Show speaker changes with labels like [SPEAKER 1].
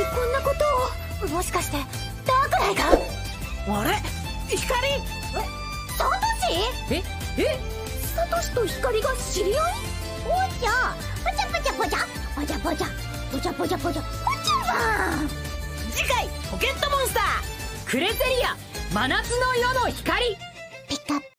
[SPEAKER 1] こんなことを。もしかしてダークライが。
[SPEAKER 2] あれ、光。
[SPEAKER 1] サトシ。サトシと光が知り合い。おじゃポチャポチャポチャポチャポチャポチャポチャポチャポチャパン。
[SPEAKER 2] 次回ポケットモンスタークレセリア真夏の夜の光。
[SPEAKER 1] ピカ